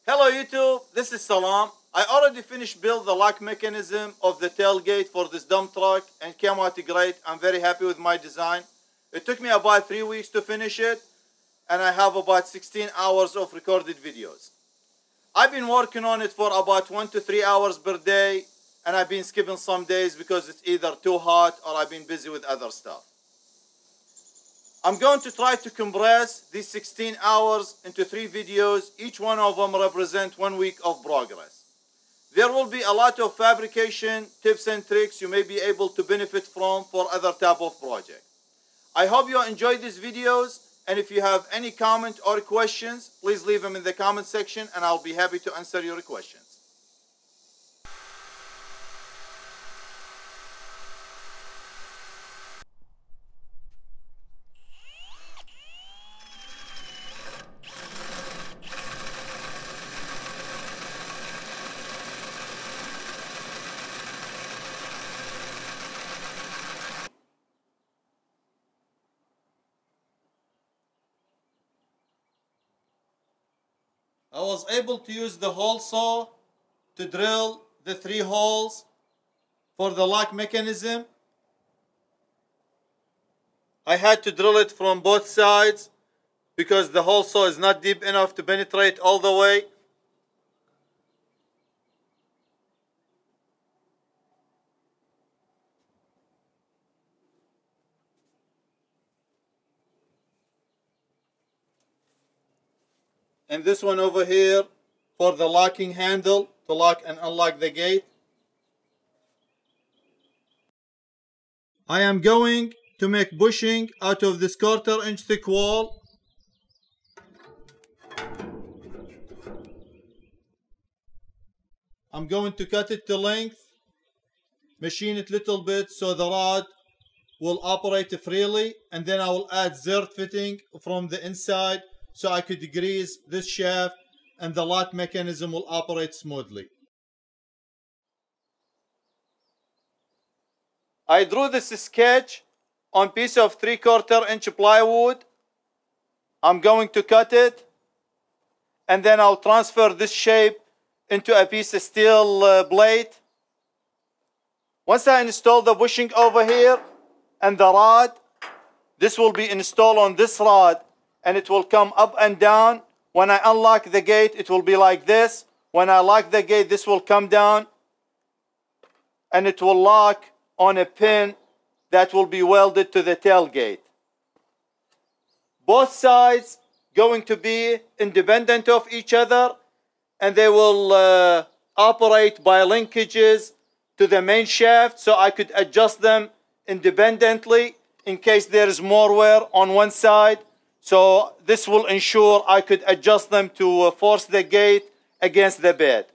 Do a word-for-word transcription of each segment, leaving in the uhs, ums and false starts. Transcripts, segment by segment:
Hello YouTube, this is Salam. I already finished build the lock mechanism of the tailgate for this dump truck and came out great. I'm very happy with my design. It took me about three weeks to finish it and I have about sixteen hours of recorded videos. I've been working on it for about one to three hours per day and I've been skipping some days because it's either too hot or I've been busy with other stuff. I'm going to try to compress these sixteen hours into three videos. Each one of them represent one week of progress. There will be a lot of fabrication tips and tricks you may be able to benefit from for other type of project. I hope you enjoyed these videos, and if you have any comment or questions, please leave them in the comment section and I'll be happy to answer your questions. I was able to use the hole saw to drill the three holes for the lock mechanism. I had to drill it from both sides because the hole saw is not deep enough to penetrate all the way. And this one over here for the locking handle to lock and unlock the gate. I am going to make bushing out of this quarter inch thick wall. I'm going to cut it to length, machine it a little bit so the rod will operate freely, and then I will add zerd fitting from the inside so I could grease this shaft and the lock mechanism will operate smoothly. I drew this sketch on piece of three quarter inch plywood. I'm going to cut it and then I'll transfer this shape into a piece of steel uh, blade. Once I install the bushing over here and the rod, this will be installed on this rod and it will come up and down. When I unlock the gate, it will be like this. When I lock the gate, this will come down and it will lock on a pin that will be welded to the tailgate. Both sides going to be independent of each other and they will uh, operate by linkages to the main shaft, so I could adjust them independently in case there is more wear on one side. So this will ensure I could adjust them to force the gate against the bed.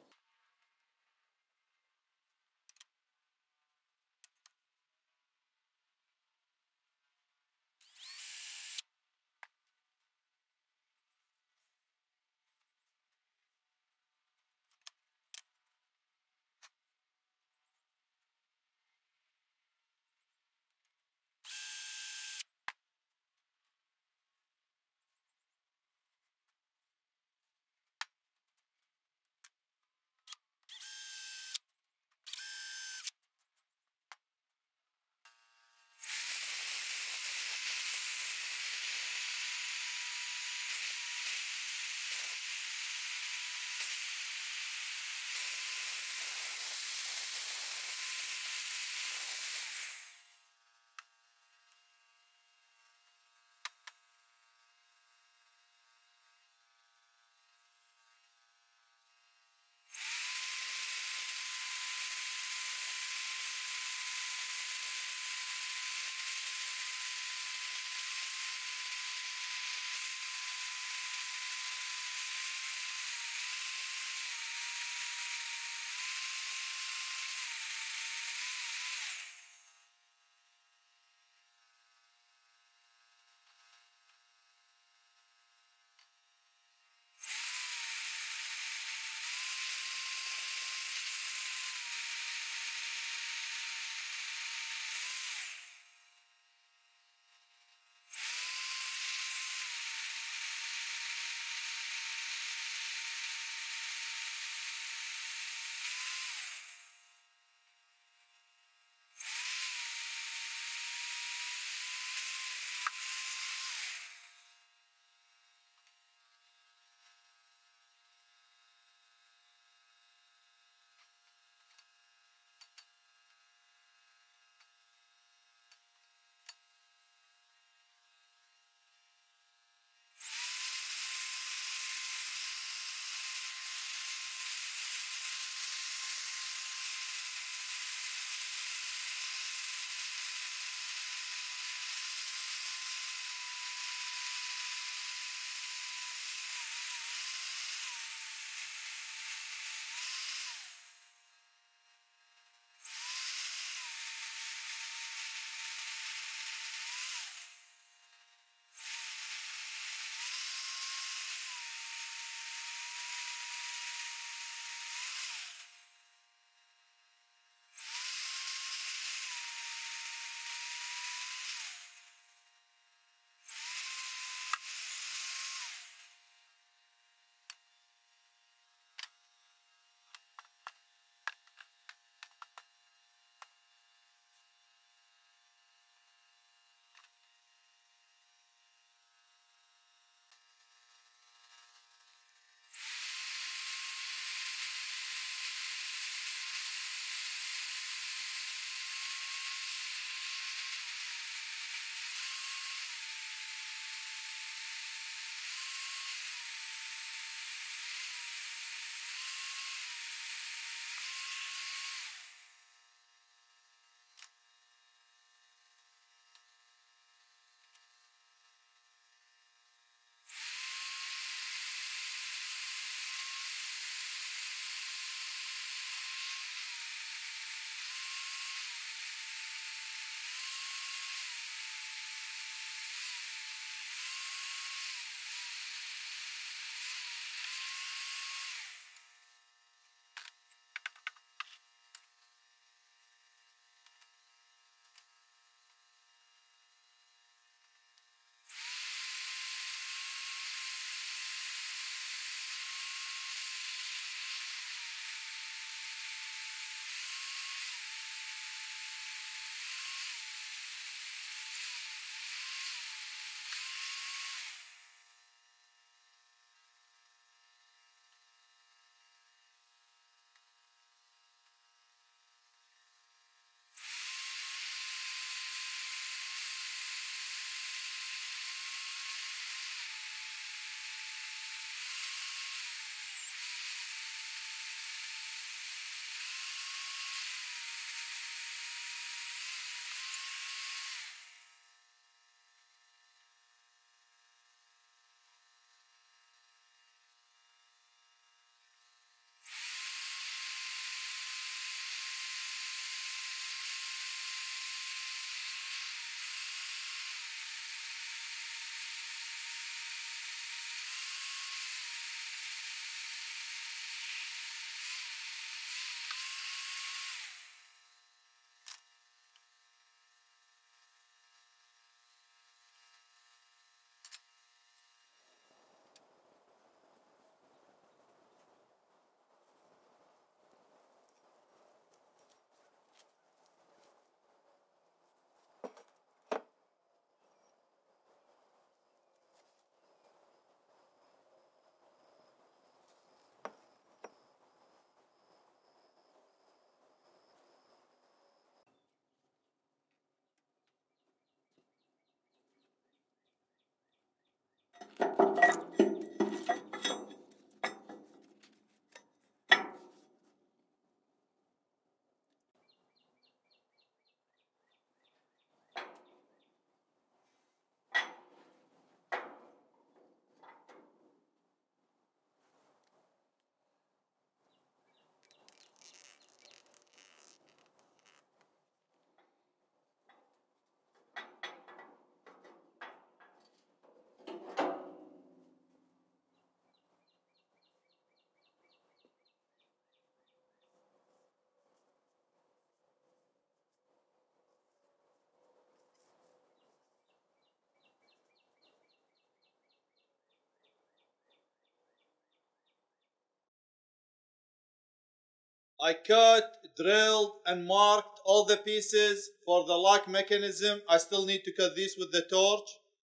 I cut, drilled, and marked all the pieces for the lock mechanism. I still need to cut these with the torch.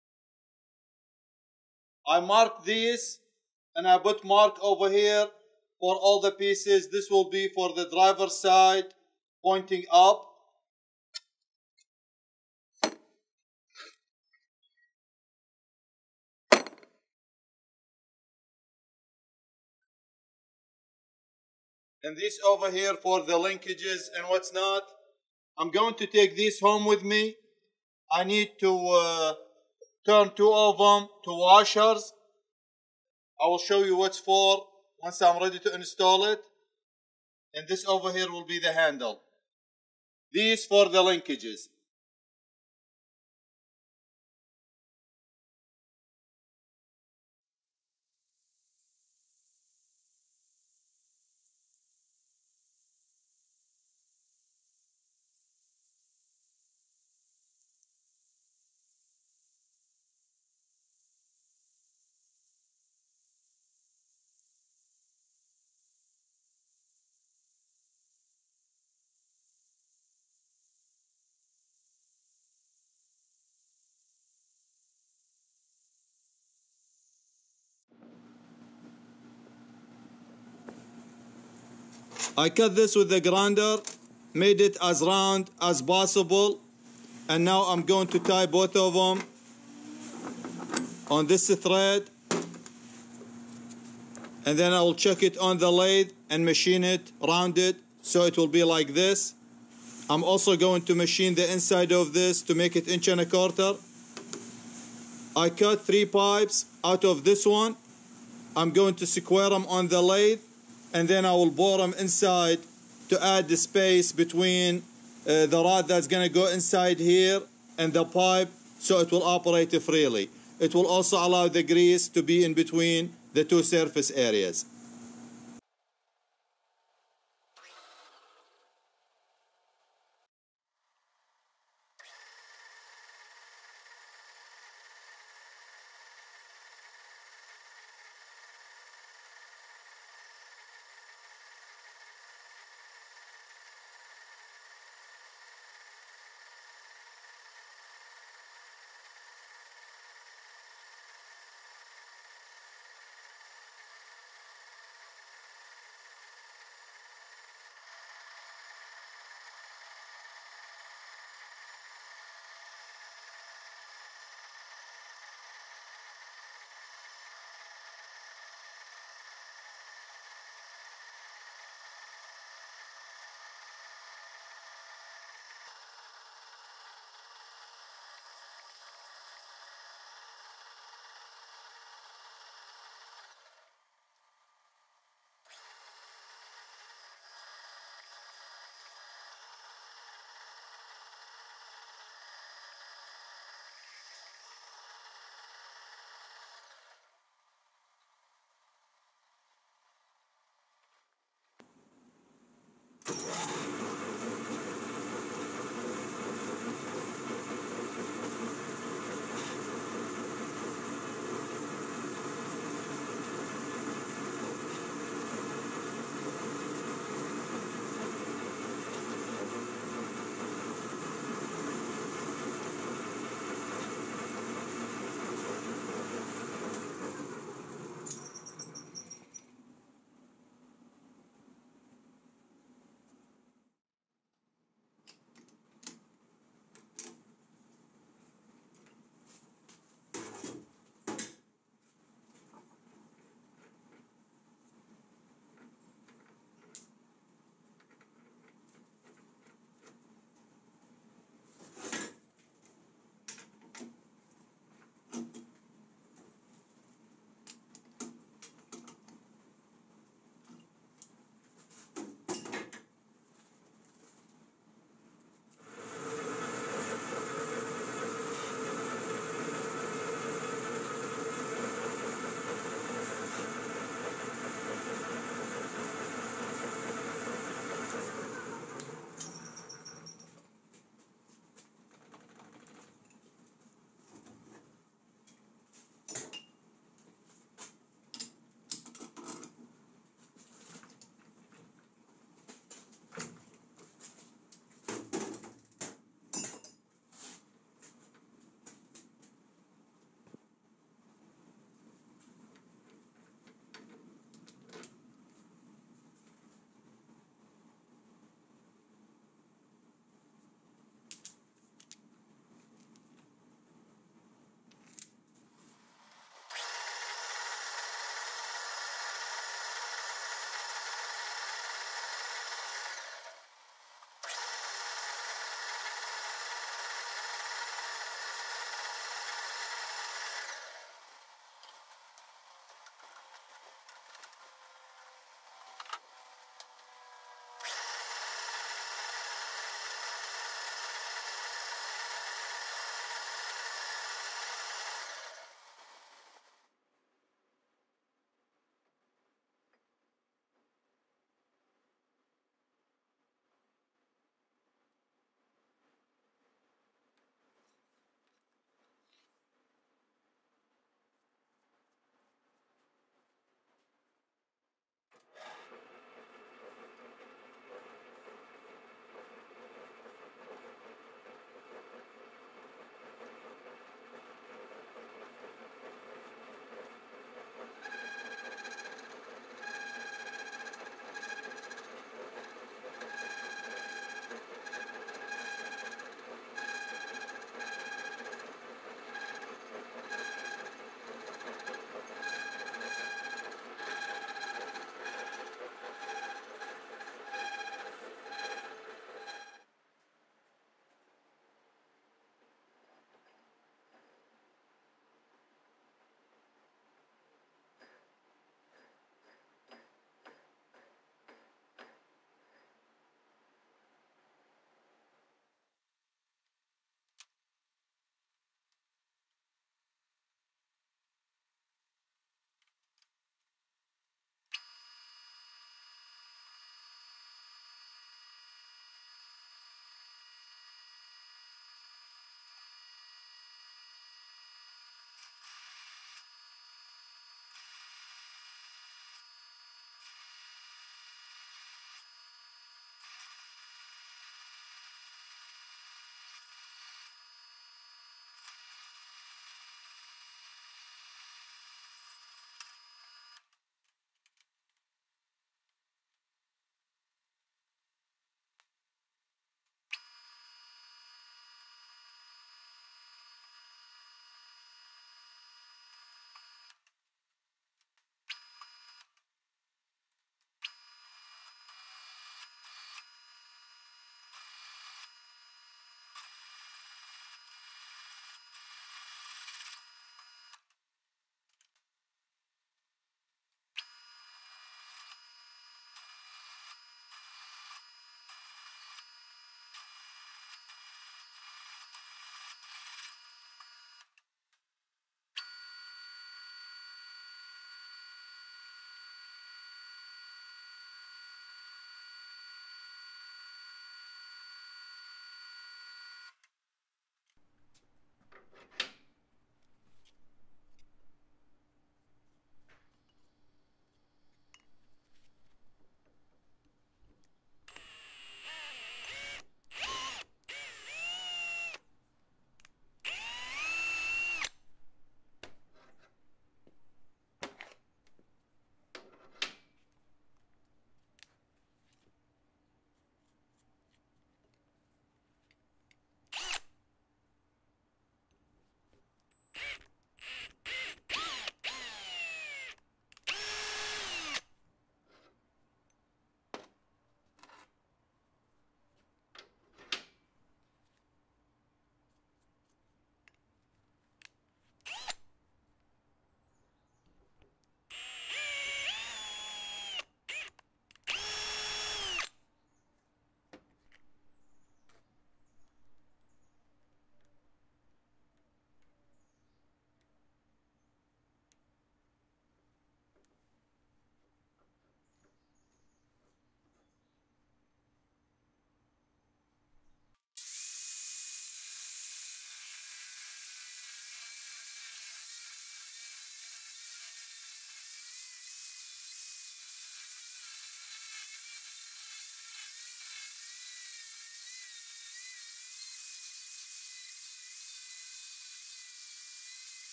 I marked these and I put mark over here for all the pieces. This will be for the driver's side pointing up. And this over here for the linkages and what's not. I'm going to take this home with me. I need to uh, turn two of them to washers. I will show you what's for once I'm ready to install it. And this over here will be the handle. These for the linkages. I cut this with the grinder, made it as round as possible, and now I'm going to tie both of them on this thread, and then I will chuck it on the lathe and machine it, round it, so it will be like this. I'm also going to machine the inside of this to make it inch and a quarter. I cut three pipes out of this one. I'm going to square them on the lathe, and then I will bore them inside to add the space between uh, the rod that's going to go inside here and the pipe, so it will operate freely. It will also allow the grease to be in between the two surface areas.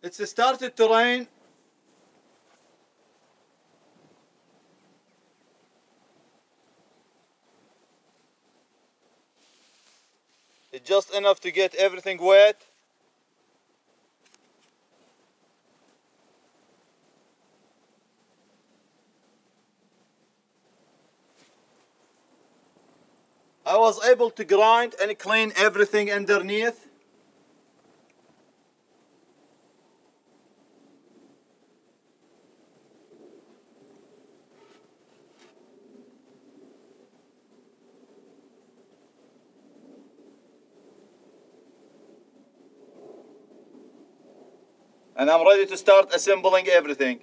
It's started to rain. It's just enough to get everything wet. I was able to grind and clean everything underneath. And I'm ready to start assembling everything.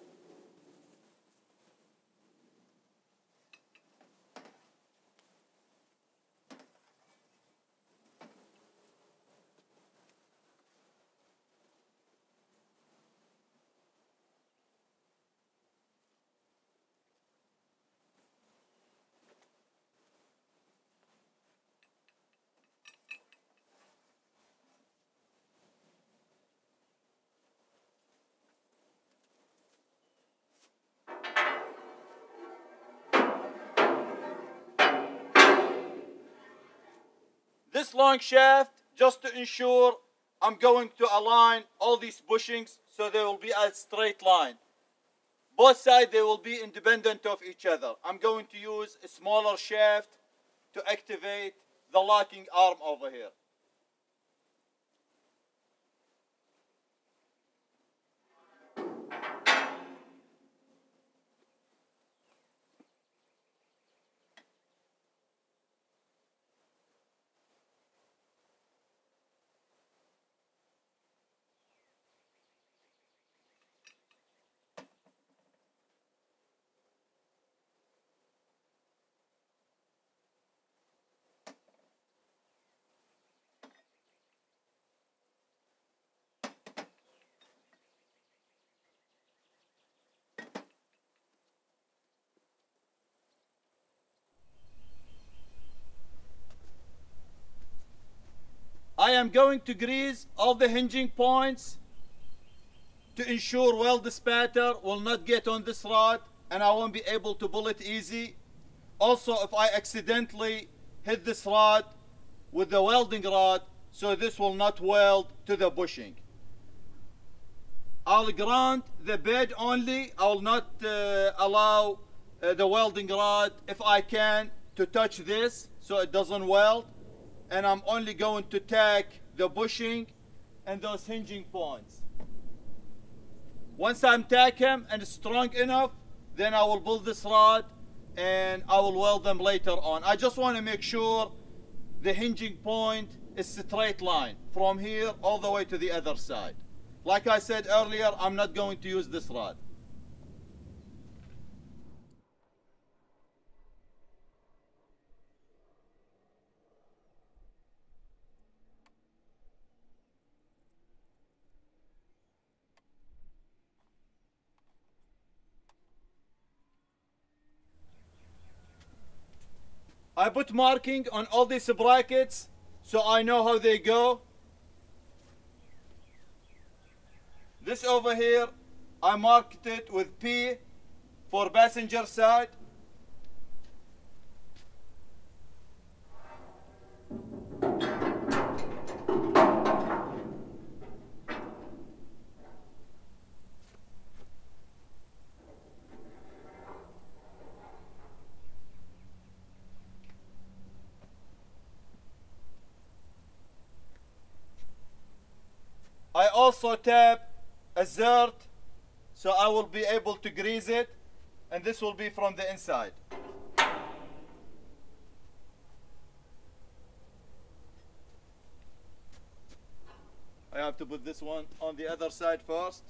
This long shaft, just to ensure I'm going to align all these bushings so they will be a straight line. Both sides, they will be independent of each other. I'm going to use a smaller shaft to activate the locking arm over here. I am going to grease all the hinging points to ensure weld spatter will not get on this rod and I won't be able to pull it easy. Also, if I accidentally hit this rod with the welding rod, so this will not weld to the bushing. I'll ground the bed only. I will not uh, allow uh, the welding rod, if I can, to touch this so it doesn't weld. And I'm only going to tack the bushing and those hinging points. Once I'm tack them and it's strong enough, then I will pull this rod and I will weld them later on. I just want to make sure the hinging point is straight line from here all the way to the other side. Like I said earlier, I'm not going to use this rod. I put marking on all these brackets so I know how they go. This over here, I marked it with P for passenger side. I also tap a zert so I will be able to grease it, and this will be from the inside. I have to put this one on the other side first.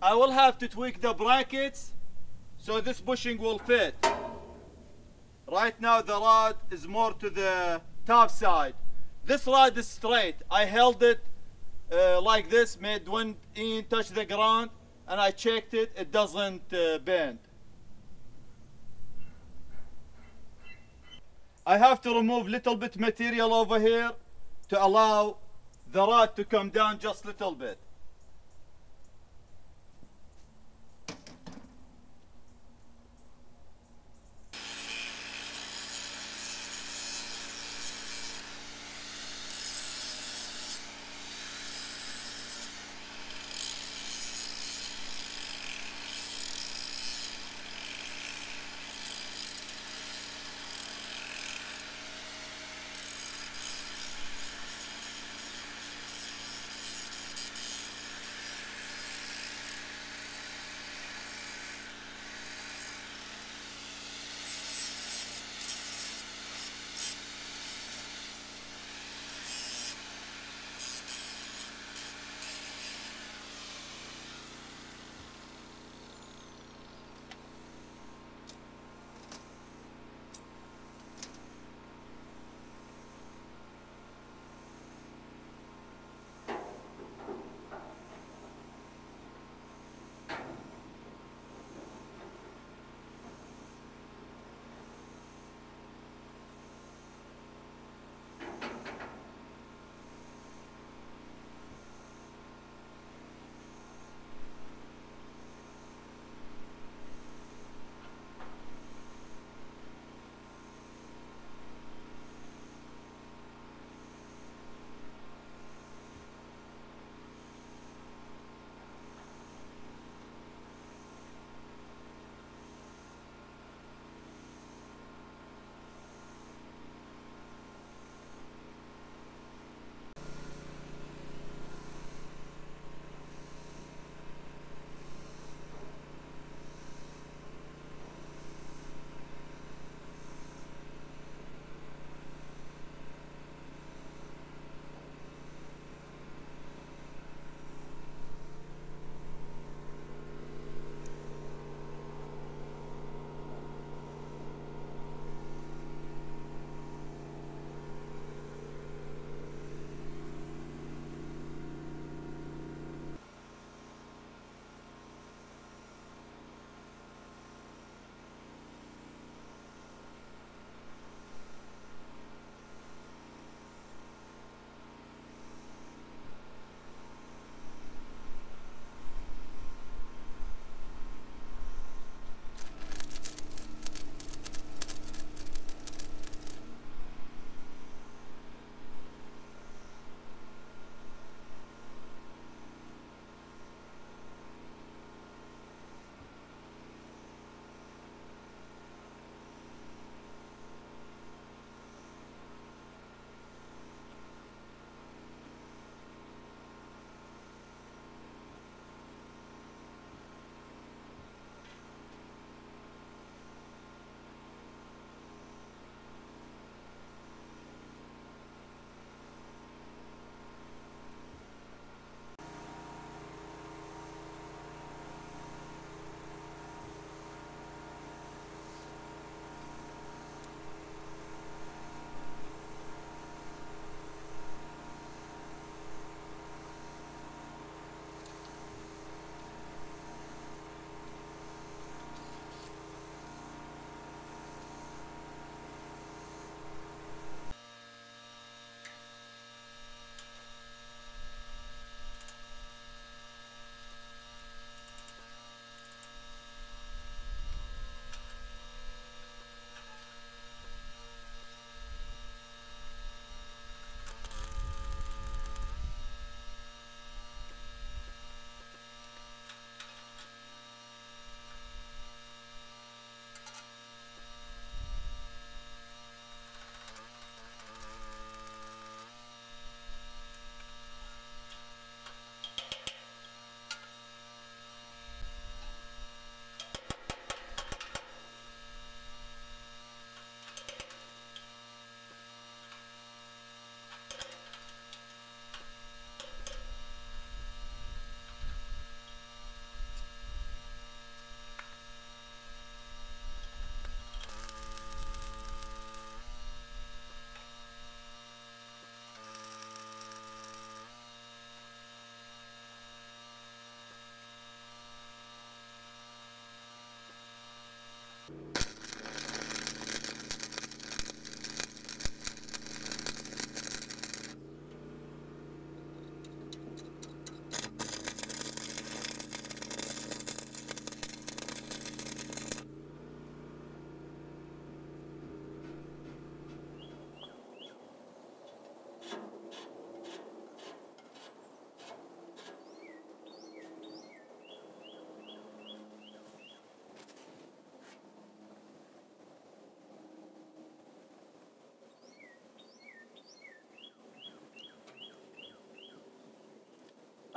I will have to tweak the brackets so this bushing will fit. Right now the rod is more to the top side. This rod is straight. I held it uh, like this, made one in touch the ground, and I checked it, it doesn't uh, bend. I have to remove little bit material over here to allow the rod to come down just a little bit.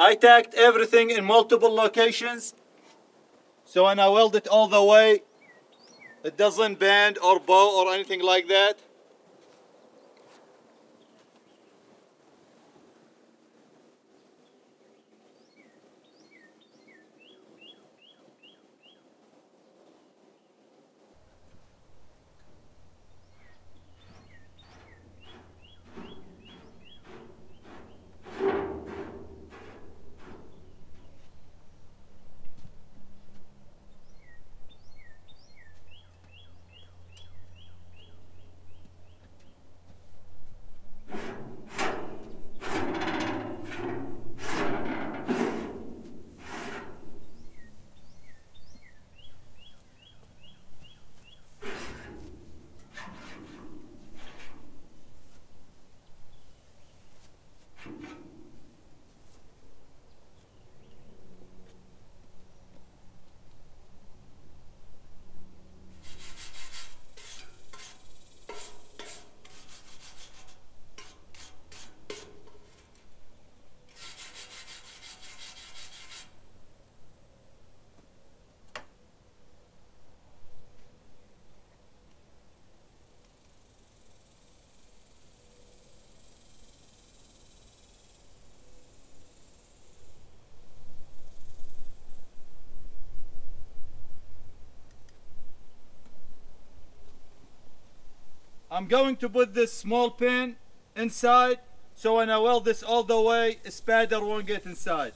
I tacked everything in multiple locations, so when I weld it all the way, it doesn't bend or bow or anything like that. I'm going to put this small pin inside, so when I weld this all the way, a spider won't get inside.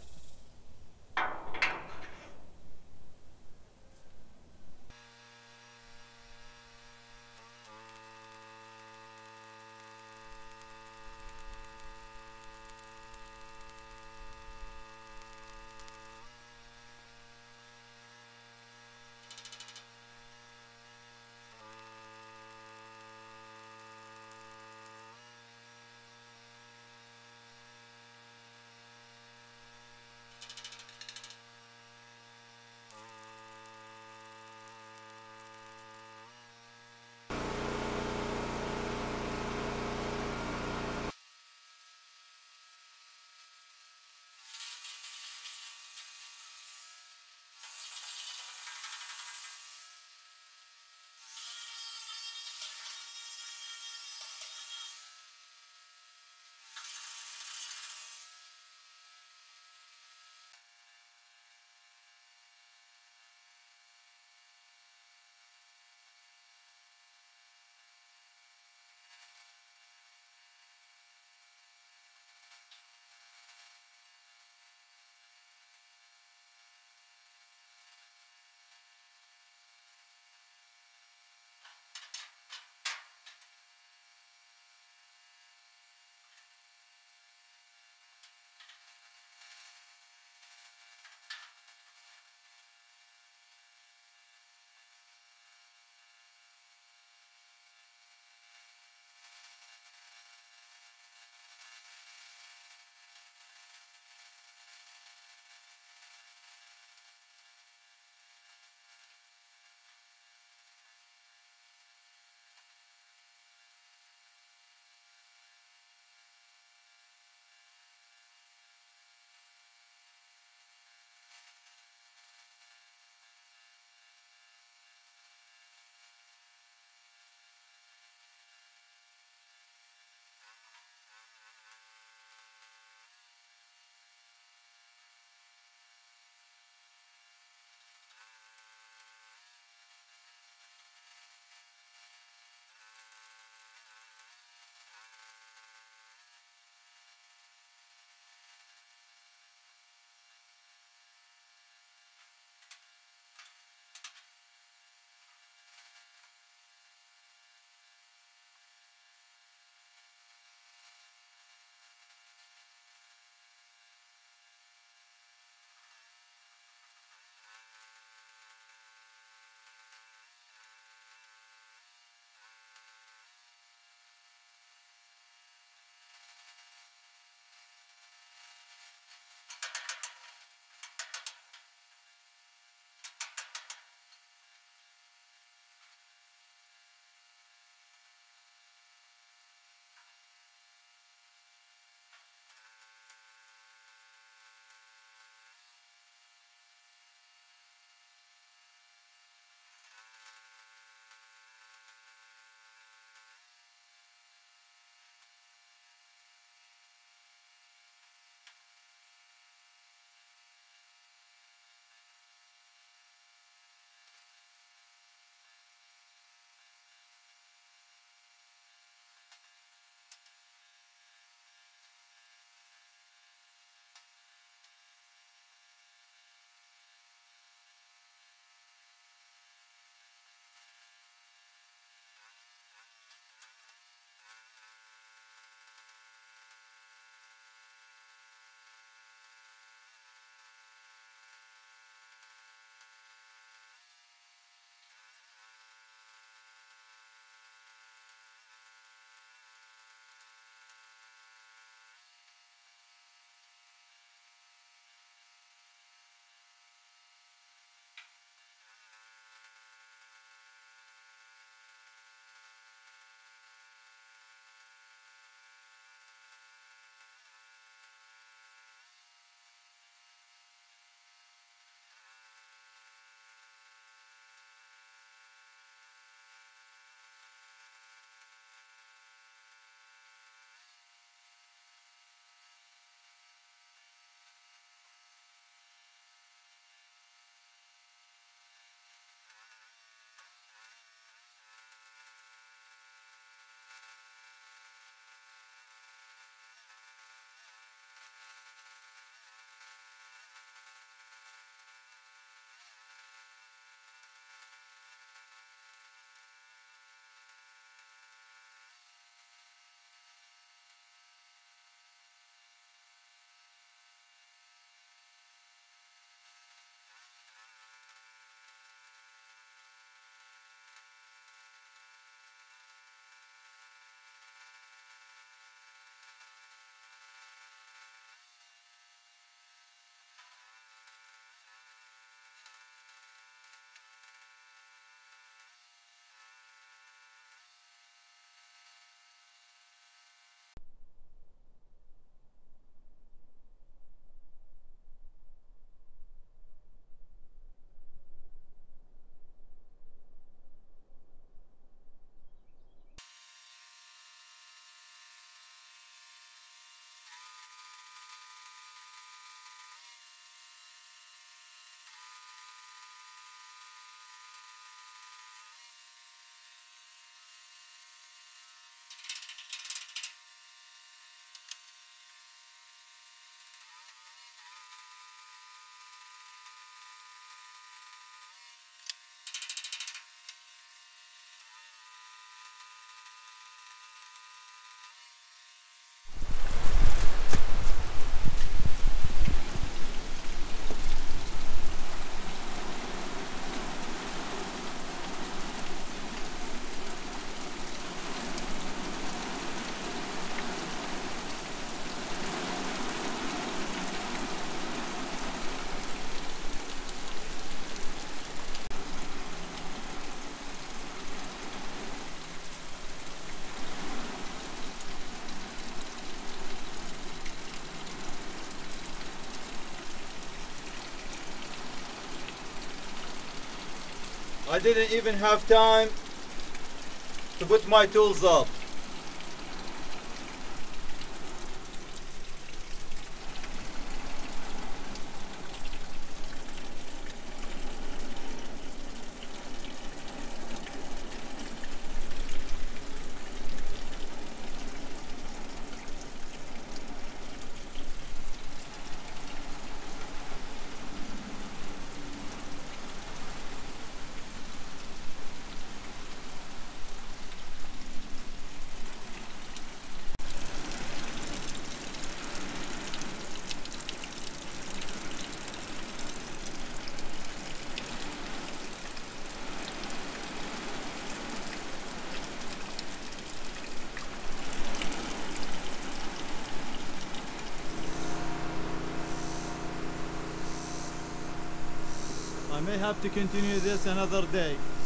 I didn't even have time to put my tools up. I may have to continue this another day.